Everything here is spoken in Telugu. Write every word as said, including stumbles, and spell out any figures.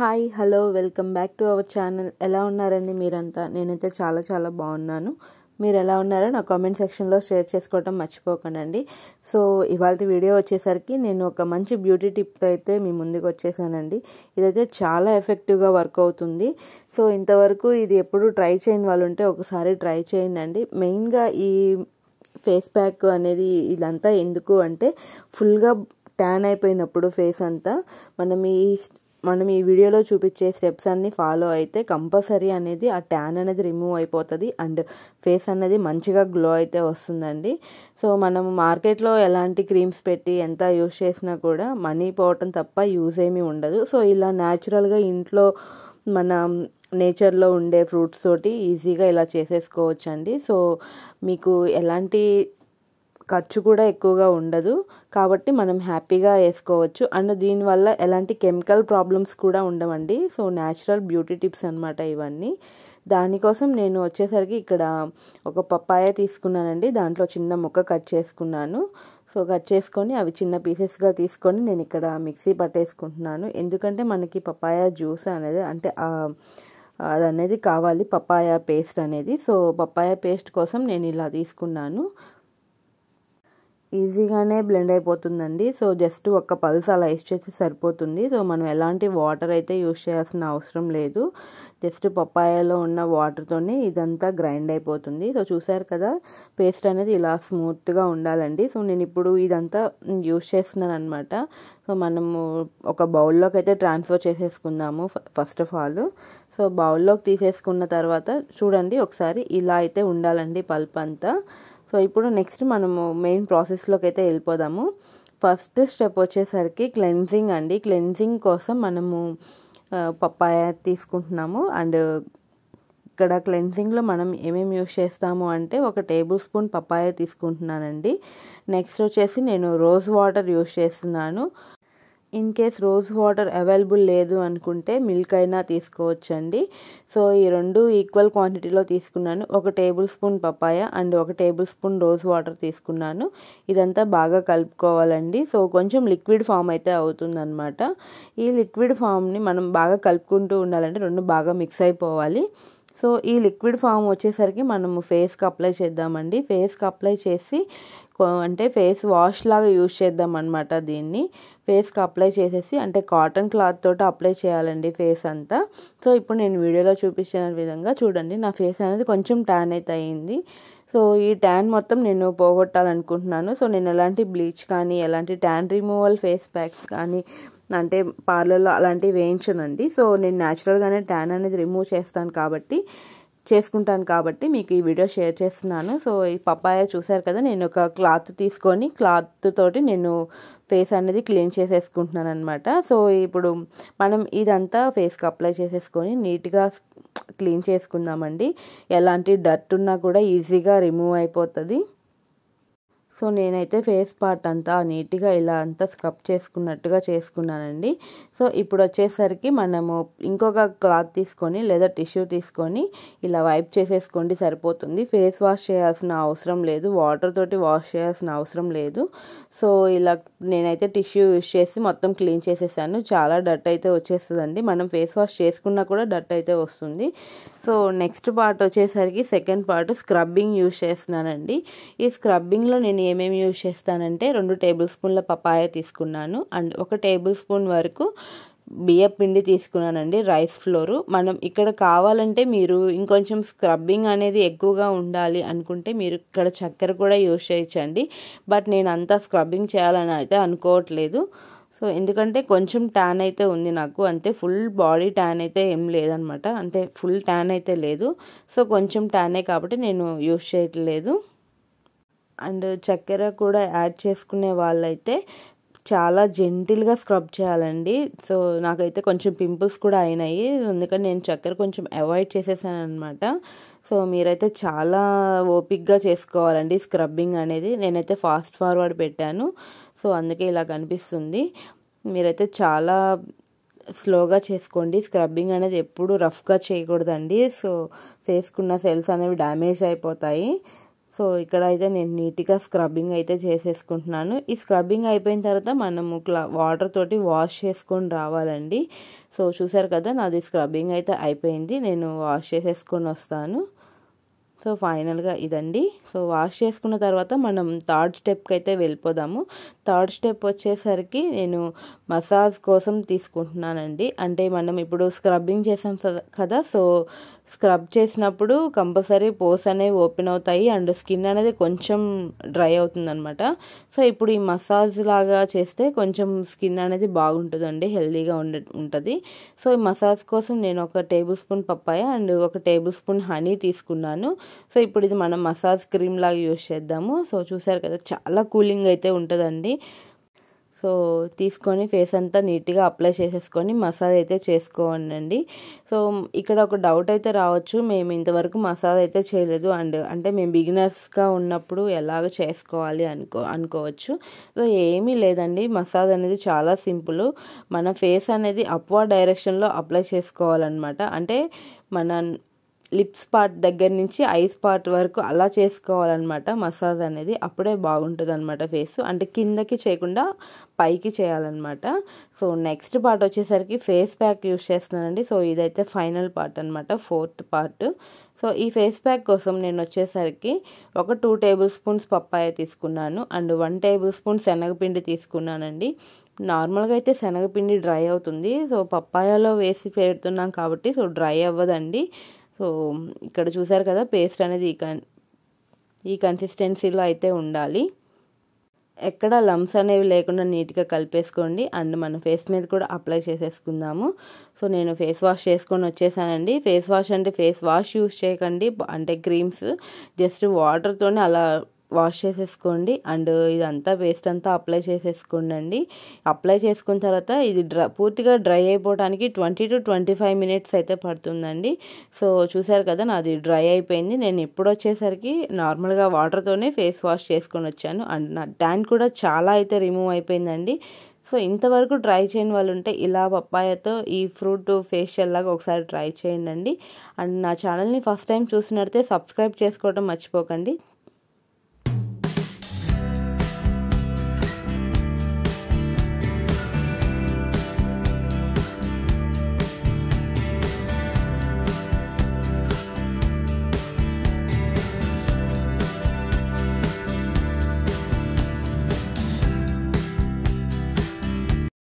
Hi hello welcome back to our channel. ఎలా ఉన్నారండి మీరంతా? నేనైతే చాలా చాలా బాగున్నాను. మీరు ఎలా ఉన్నారో నా కామెంట్ సెక్షన్లో షేర్ చేసుకోవటం మర్చిపోకండి. సో ఇవాళ వీడియో వచ్చేసరికి నేను ఒక మంచి బ్యూటీ టిప్ అయితే మీ ముందుకు వచ్చేసానండి. ఇదైతే చాలా ఎఫెక్టివ్గా వర్క్ అవుతుంది. సో ఇంతవరకు ఇది ఎప్పుడు ట్రై చేయని వాళ్ళు ఉంటే ఒకసారి ట్రై చేయండి. మెయిన్గా ఈ ఫేస్ ప్యాక్ అనేది ఇదంతా ఎందుకు అంటే ఫుల్గా ట్యాన్ అయిపోయినప్పుడు ఫేస్ అంతా మనం ఈ మనం ఈ వీడియోలో చూపించే స్టెప్స్ అన్ని ఫాలో అయితే కంపల్సరీ అనేది ఆ ట్యాన్ అనేది రిమూవ్ అయిపోతుంది అండ్ ఫేస్ అనేది మంచిగా గ్లో అయితే వస్తుందండి. సో మనం మార్కెట్లో ఎలాంటి క్రీమ్స్ పెట్టి ఎంత యూజ్ చేసినా కూడా మనీ పోవటం తప్ప యూజ్ ఏమీ ఉండదు. సో ఇలా న్యాచురల్గా ఇంట్లో మన నేచర్లో ఉండే ఫ్రూట్స్ తోటి ఈజీగా ఇలా చేసేసుకోవచ్చండి. సో మీకు ఎలాంటి ఖర్చు కూడా ఎక్కువగా ఉండదు కాబట్టి మనం హ్యాపీగా వేసుకోవచ్చు. అండ్ దీనివల్ల ఎలాంటి కెమికల్ ప్రాబ్లమ్స్ కూడా ఉండవండి. సో న్యాచురల్ బ్యూటీ టిప్స్ అనమాట ఇవన్నీ. దానికోసం నేను వచ్చేసరికి ఇక్కడ ఒక పప్పాయ తీసుకున్నానండి. దాంట్లో చిన్న ముక్క కట్ చేసుకున్నాను. సో కట్ చేసుకొని అవి చిన్న పీసెస్గా తీసుకొని నేను ఇక్కడ మిక్సీ పట్టేసుకుంటున్నాను. ఎందుకంటే మనకి పప్పాయ జ్యూస్ అనేది అంటే అది అనేది కావాలి, పప్పాయ పేస్ట్ అనేది. సో పప్పాయ పేస్ట్ కోసం నేను ఇలా తీసుకున్నాను. ఈజీగానే బ్లెండ్ అయిపోతుందండి. సో జస్ట్ ఒక పల్స్ అలా వేసి చేస్తే సరిపోతుంది. సో మనం ఎలాంటి వాటర్ అయితే యూజ్ చేయాల్సిన అవసరం లేదు. జస్ట్ పప్పాయలో ఉన్న వాటర్తోనే ఇదంతా గ్రైండ్ అయిపోతుంది. సో చూసారు కదా, పేస్ట్ అనేది ఇలా స్మూత్గా ఉండాలండి. సో నేను ఇప్పుడు ఇదంతా యూజ్ చేస్తున్నాను అనమాట. సో మనము ఒక బౌల్లోకి అయితే ట్రాన్స్ఫర్ చేసేసుకుందాము ఫస్ట్ ఆఫ్ ఆల్. సో బౌల్లోకి తీసేసుకున్న తర్వాత చూడండి ఒకసారి ఇలా అయితే ఉండాలండి పల్ప్ అంతా. సో ఇప్పుడు నెక్స్ట్ మనము మెయిన్ ప్రాసెస్లోకి అయితే వెళ్ళిపోదాము. ఫస్ట్ స్టెప్ వచ్చేసరికి క్లెన్జింగ్ అండి. క్లెన్జింగ్ కోసం మనము పప్పాయ తీసుకుంటున్నాము. అండ్ ఇక్కడ క్లెన్జింగ్లో మనం ఏమేమి యూజ్ చేస్తాము అంటే ఒక టేబుల్ స్పూన్ పప్పాయ తీసుకుంటున్నానండి. నెక్స్ట్ వచ్చేసి నేను రోజ్ వాటర్ యూజ్ చేస్తున్నాను. In case rose water available లేదు అనుకుంటే మిల్క్ అయినా తీసుకోవచ్చండి. సో ఈ రెండు ఈక్వల్ క్వాంటిటీలో తీసుకున్నాను. ఒక టేబుల్ స్పూన్ పపాయ అండ్ ఒక టేబుల్ స్పూన్ రోజ్ వాటర్ తీసుకున్నాను. ఇదంతా బాగా కలుపుకోవాలండి. సో కొంచెం లిక్విడ్ ఫామ్ అయితే అవుతుందన్నమాట. ఈ లిక్విడ్ ఫామ్ని మనం బాగా కలుపుకుంటూ ఉండాలంటే రెండు బాగా మిక్స్ అయిపోవాలి. సో ఈ లిక్విడ్ ఫామ్ వచ్చేసరికి మనము ఫేస్కి అప్లై చేద్దామండి. ఫేస్కి అప్లై చేసి అంటే ఫేస్ వాష్ లాగా యూజ్ చేద్దాం అనమాట. దీన్ని ఫేస్కి అప్లై చేసేసి అంటే కాటన్ క్లాత్ తోటి అప్లై చేయాలండి ఫేస్ అంతా. సో ఇప్పుడు నేను వీడియోలో చూపించిన విధంగా చూడండి, నా ఫేస్ అనేది కొంచెం ట్యాన్ అయితే అయింది. సో ఈ ట్యాన్ మొత్తం నేను పోగొట్టాలనుకుంటున్నాను. సో నేను ఎలాంటి బ్లీచ్ కానీ ఎలాంటి ట్యాన్ రిమూవల్ ఫేస్ ప్యాక్స్ కానీ అంటే పార్లర్లో అలాంటివి వేయించనండి. సో నేను న్యాచురల్గానే ట్యాన్ అనేది రిమూవ్ చేస్తాను కాబట్టి చేసుకుంటాను కాబట్టి మీకు ఈ వీడియో షేర్ చేస్తున్నాను. సో ఈ పప్పాయ చూసారు కదా, నేను ఒక క్లాత్ తీసుకొని క్లాత్ తోటి నేను ఫేస్ అనేది క్లీన్ చేసేసుకుంటున్నాను అనమాట. సో ఇప్పుడు మనం ఇదంతా ఫేస్కి అప్లై చేసేసుకొని నీట్గా క్లీన్ చేసుకుందామండి. ఎలాంటి డర్ట్ ఉన్నా కూడా ఈజీగా రిమూవ్ అయిపోతుంది. సో నేనైతే ఫేస్ పార్ట్ అంతా నీట్గా ఇలా అంతా స్క్రబ్ చేసుకున్నట్టుగా చేసుకున్నానండి. సో ఇప్పుడు వచ్చేసరికి మనము ఇంకొక క్లాత్ తీసుకొని లేదా టిష్యూ తీసుకొని ఇలా వైప్ చేసేసుకోండి సరిపోతుంది. ఫేస్ వాష్ చేయాల్సిన అవసరం లేదు, వాటర్ తోటి వాష్ చేయాల్సిన అవసరం లేదు. సో ఇలా నేనైతే టిష్యూ యూజ్ చేసి మొత్తం క్లీన్ చేసేసాను. చాలా డర్ట్ అయితే వచ్చేస్తుందండి. మనం ఫేస్ వాష్ చేసుకున్నా కూడా డర్ట్ అయితే వస్తుంది. సో నెక్స్ట్ పార్ట్ వచ్చేసరికి సెకండ్ పార్ట్ స్క్రబ్బింగ్ యూజ్ చేస్తున్నానండి. ఈ స్క్రబ్బింగ్లో నేను ఏమేమి యూజ్ చేస్తానంటే రెండు టేబుల్ స్పూన్ల పపాయ తీసుకున్నాను అండ్ ఒక టేబుల్ స్పూన్ వరకు బియ్య పిండి తీసుకున్నానండి, రైస్ ఫ్లోరు. మనం ఇక్కడ కావాలంటే మీరు ఇంకొంచెం స్క్రబ్బింగ్ అనేది ఎక్కువగా ఉండాలి అనుకుంటే మీరు ఇక్కడ చక్కెర కూడా యూజ్ చేయొచ్చండి. బట్ నేను అంతా స్క్రబ్బింగ్ చేయాలని అయితే అనుకోవట్లేదు. సో ఎందుకంటే కొంచెం ట్యాన్ అయితే ఉంది నాకు, అంతే. ఫుల్ బాడీ ట్యాన్ అయితే ఏం లేదనమాట, అంటే ఫుల్ ట్యాన్ అయితే లేదు. సో కొంచెం ట్యానే కాబట్టి నేను యూజ్ చేయట్లేదు. అండ్ చక్కెర కూడా యాడ్ చేసుకునే వాళ్ళైతే చాలా జెంటిల్గా స్క్రబ్ చేయాలండి. సో నాకైతే కొంచెం పింపుల్స్ కూడా అయినాయి, అందుకని నేను చక్కెర కొంచెం అవాయిడ్ చేసేసాను అనమాట. సో మీరైతే చాలా ఓపిక్గా చేసుకోవాలండి స్క్రబ్బింగ్ అనేది. నేనైతే ఫాస్ట్ ఫార్వర్డ్ పెట్టాను, సో అందుకే ఇలా కనిపిస్తుంది. మీరైతే చాలా స్లోగా చేసుకోండి. స్క్రబ్బింగ్ అనేది ఎప్పుడు రఫ్గా చేయకూడదండి. సో ఫేస్కున్న సెల్స్ అనేవి డ్యామేజ్ అయిపోతాయి. సో ఇక్కడ అయితే నేను నీట్గా స్క్రబ్బింగ్ అయితే చేసేసుకుంటున్నాను. ఈ స్క్రబ్బింగ్ అయిపోయిన తర్వాత మనము క్లా వాటర్ తోటి వాష్ చేసుకొని రావాలండి. సో చూసారు కదా, నాది స్క్రబ్బింగ్ అయితే అయిపోయింది. నేను వాష్ చేసేసుకొని వస్తాను. సో ఫైనల్గా ఇదండి. సో వాష్ చేసుకున్న తర్వాత మనం థర్డ్ స్టెప్కి అయితే వెళ్ళిపోదాము. థర్డ్ స్టెప్ వచ్చేసరికి నేను మసాజ్ కోసం తీసుకుంటున్నానండి. అంటే మనం ఇప్పుడు స్క్రబ్బింగ్ చేసాం కదా, సో స్క్రబ్ చేసినప్పుడు కంపల్సరీ పోర్స్ అనేవి ఓపెన్ అవుతాయి అండ్ స్కిన్ అనేది కొంచెం డ్రై అవుతుందన్నమాట. సో ఇప్పుడు ఈ మసాజ్ లాగా చేస్తే కొంచెం స్కిన్ అనేది బాగుంటుందండి, హెల్దీగా ఉండ ఉంటుంది సో ఈ మసాజ్ కోసం నేను ఒక టేబుల్ స్పూన్ పప్పాయ అండ్ ఒక టేబుల్ స్పూన్ హనీ తీసుకున్నాను. సో ఇప్పుడు ఇది మనం మసాజ్ క్రీమ్ లాగా యూజ్ చేద్దాము. సో చూసారు కదా, చాలా కూలింగ్ అయితే ఉంటుందండి. సో తీసుకొని ఫేస్ అంతా నీట్గా అప్లై చేసేసుకొని మసాజ్ అయితే చేసుకోండి. సో ఇక్కడ ఒక డౌట్ అయితే రావచ్చు, మేము ఇంతవరకు మసాజ్ అయితే చేయలేదు అండ్ అంటే మేము బిగినర్స్గా ఉన్నప్పుడు ఎలాగ చేసుకోవాలి అనుకో అనుకోవచ్చు సో ఏమీ లేదండి, మసాజ్ అనేది చాలా సింపుల్. మన ఫేస్ అనేది అప్వర్డ్ డైరెక్షన్లో అప్లై చేసుకోవాలన్నమాట. అంటే మన లిప్స్ పార్ట్ దగ్గర నుంచి ఐస్ పార్ట్ వరకు అలా చేసుకోవాలన్నమాట మసాజ్ అనేది. అప్పుడే బాగుంటుంది అనమాట ఫేస్. అంటే కిందకి చేయకుండా పైకి చేయాలన్నమాట. సో నెక్స్ట్ పార్ట్ వచ్చేసరికి ఫేస్ ప్యాక్ యూస్ చేస్తున్నానండి. సో ఇదైతే ఫైనల్ పార్ట్ అనమాట, ఫోర్త్ పార్ట్. సో ఈ ఫేస్ ప్యాక్ కోసం నేను వచ్చేసరికి ఒక టూ టేబుల్ స్పూన్స్ పప్పాయ తీసుకున్నాను అండ్ వన్ టేబుల్ స్పూన్ శనగపిండి తీసుకున్నానండి. నార్మల్గా అయితే శనగపిండి డ్రై అవుతుంది, సో పప్పాయలో వేసి పెడుతున్నాం కాబట్టి సో డ్రై అవ్వదండి. సో ఇక్కడ చూసారు కదా, పేస్ట్ అనేది ఈ కన్ ఈ కన్సిస్టెన్సీలో అయితే ఉండాలి. ఎక్కడ లమ్స్ అనేవి లేకుండా నీట్గా కలిపేసుకోండి అండ్ మన ఫేస్ మీద కూడా అప్లై చేసేసుకుందాము. సో నేను ఫేస్ వాష్ చేసుకొని వచ్చేసానండి. ఫేస్ వాష్ అంటే ఫేస్ వాష్ యూస్ చేయకండి, అంటే క్రీమ్స్, జస్ట్ వాటర్తోనే అలా వాష్ చేసేసుకోండి అండ్ ఇదంతా పేస్ట్ అంతా అప్లై చేసేసుకోండి అండి. అప్లై చేసుకున్న తర్వాత ఇది డ్రై పూర్తిగా డ్రై అయిపోవడానికి twenty to twenty five minutes అయితే పడుతుందండి. సో చూసారు కదా, నాది డ్రై అయిపోయింది. నేను ఇప్పుడు వచ్చేసరికి నార్మల్గా వాటర్తోనే ఫేస్ వాష్ చేసుకొని వచ్చాను అండ్ నా ట్యాన్ కూడా చాలా అయితే రిమూవ్ అయిపోయిందండి. సో ఇంతవరకు ట్రై చేయని వాళ్ళు ఉంటే ఇలా పప్పాయతో ఈ ఫ్రూట్ ఫేషియల్ లాగా ఒకసారి ట్రై చేయండి అండి. అండ్ నా ఛానల్ని ఫస్ట్ టైం చూసినట్లయితే సబ్స్క్రైబ్ చేసుకోవడం మర్చిపోకండి.